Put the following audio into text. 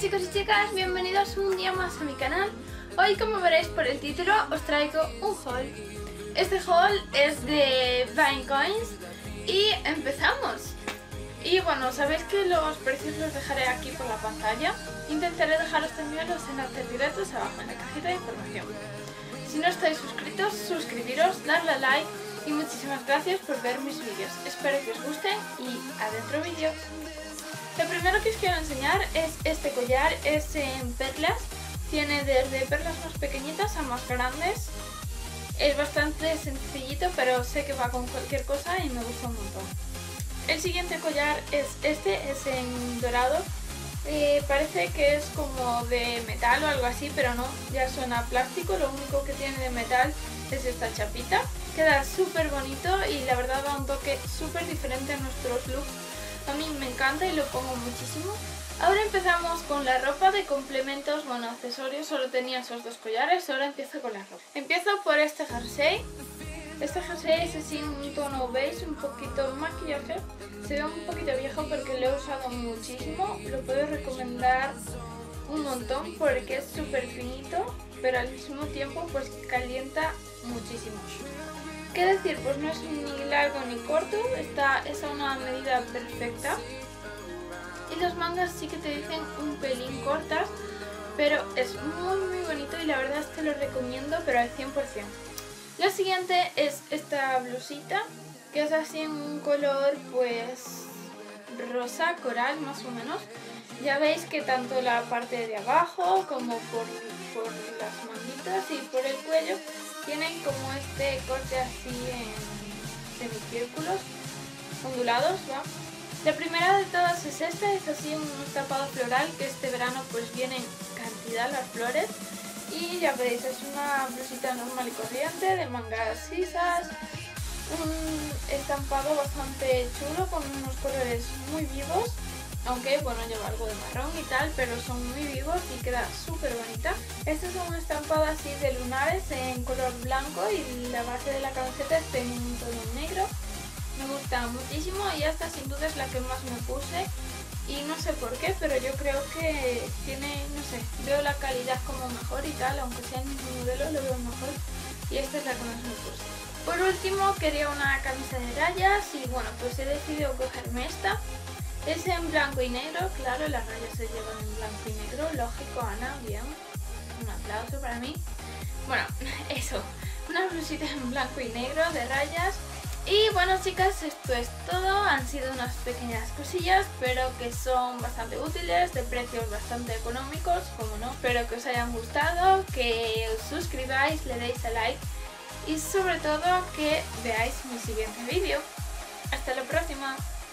chicos y chicas, bienvenidos un día más a mi canal. Hoy, como veréis por el título, os traigo un haul. Este haul es de Vinecoins y empezamos. Y bueno, sabéis que los precios los dejaré aquí por la pantalla. Intentaré dejaros también los enlaces directos abajo en la cajita de información. Si no estáis suscritos, suscribiros, darle a like y muchísimas gracias por ver mis vídeos. Espero que os gusten y adentro vídeo. Lo primero que os quiero enseñar es este collar, es en perlas, tiene desde perlas más pequeñitas a más grandes. Es bastante sencillito, pero sé que va con cualquier cosa y me gusta un montón. El siguiente collar es este, es en dorado. Parece que es como de metal o algo así, pero no, ya suena a plástico. Lo único que tiene de metal es esta chapita. Queda súper bonito y la verdad da un toque súper diferente a nuestros looks. A mí me encanta y lo pongo muchísimo. Ahora empezamos con la ropa de complementos, bueno, accesorios. Solo tenía esos dos collares, ahora empiezo con la ropa. Empiezo por este jersey. Este jersey es así un tono beige, un poquito maquillaje. Se ve un poquito viejo porque lo he usado muchísimo. Lo puedo recomendar un montón porque es súper finito, pero al mismo tiempo pues calienta muchísimo. ¿Qué decir? Pues no es ni largo ni corto, es a una medida perfecta. Y las mangas sí que te dicen un pelín cortas, pero es muy bonito y la verdad es que lo recomiendo, pero al 100%. La siguiente es esta blusita, que es así en un color pues rosa coral más o menos. Ya veis que tanto la parte de abajo como por las manguitas y por el cuello tienen como este corte así en semicírculos ondulados, ¿va? La primera de todas es esta, es así un estampado floral que este verano pues vienen cantidad las flores. Y ya veis, es una blusita normal y corriente de mangas lisas, un estampado bastante chulo con unos colores muy vivos. Aunque bueno, lleva algo de marrón y tal, pero son muy vivos y queda súper bonita. Este es un estampado así de lunares en color blanco y la base de la camiseta es en un tono negro. Me gusta muchísimo y esta sin duda es la que más me puse. Y no sé por qué, pero yo creo que tiene, no sé, veo la calidad como mejor y tal, aunque sea el mismo modelo lo veo mejor. Y esta es la que más me puse. Por último quería una camisa de rayas y bueno, pues he decidido cogerme esta. Es en blanco y negro, claro, las rayas se llevan en blanco y negro, lógico, Ana, bien, un aplauso para mí. Bueno, eso, una blusita en blanco y negro de rayas. Y bueno chicas, esto es todo, han sido unas pequeñas cosillas, pero que son bastante útiles, de precios bastante económicos, como no. Espero que os hayan gustado, que os suscribáis, le deis a like y sobre todo que veáis mi siguiente vídeo. Hasta la próxima.